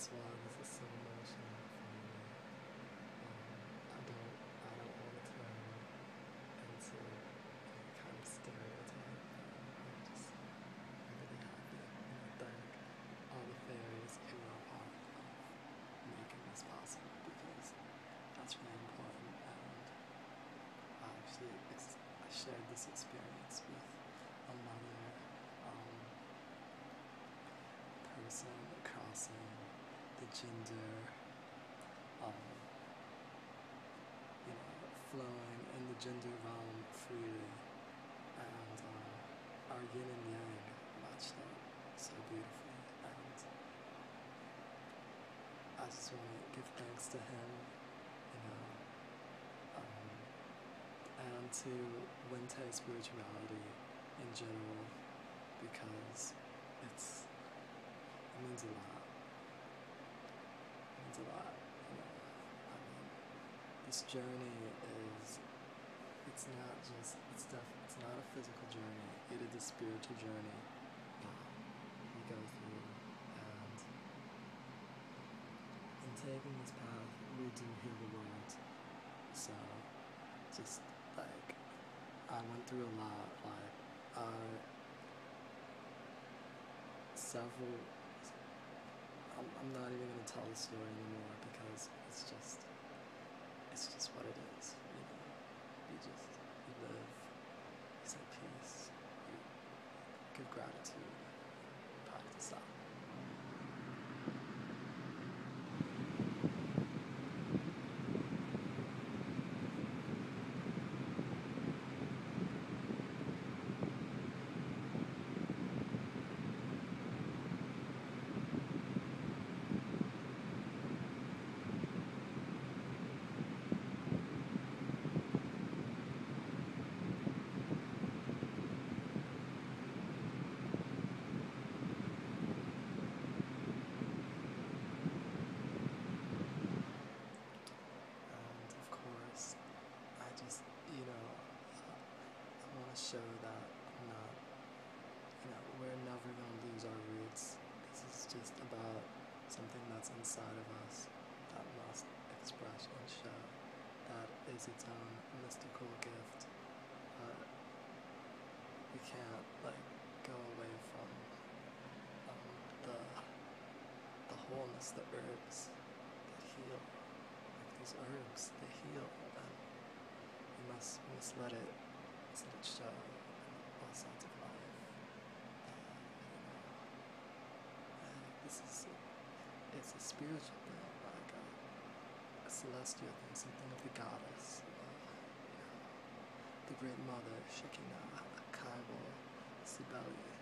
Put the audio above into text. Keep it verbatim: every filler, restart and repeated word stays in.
that's why this is so emotional for me. Um, I don't, I don't want to turn into any kind of stereotype. I'm just really happy, and I thank all the fairies who are a part of making this possible because that's really important. And I actually ex- I shared this experience with another um, person crossing the gender, um, you know, flowing in the gender realm freely, and uh, our yin and yang matched up so beautifully. And I just want to give thanks to him, you know, um, and to Wente spirituality in general because it's it means a lot. It means a lot. You know, I mean, this journey is it's not just it's def, it's not a physical journey. It is a spiritual journey. Um, we go through, and in taking this path, we do heal the world. So, just like I went through a lot. Like, uh, several. I'm, I'm not even gonna tell the story anymore because it's just, it's just what it is. You know, you just you live, you say peace, you give gratitude, you practice that. And of course, I just, you know, I want to show that I'm not, you know, we're never going to lose our roots. This is just about something that's inside of us that must express and show that is its own mystical gift. But we can't, like, go away from um, the, the wholeness, the herbs that heal. Like these herbs, they heal, and we must, we must let it, must let it show in all sides of life. And this is, it's a spiritual thing, like a, a celestial thing, something of the goddess, of, you know, the great mother, Shekinah, Kaibo, Sibeli.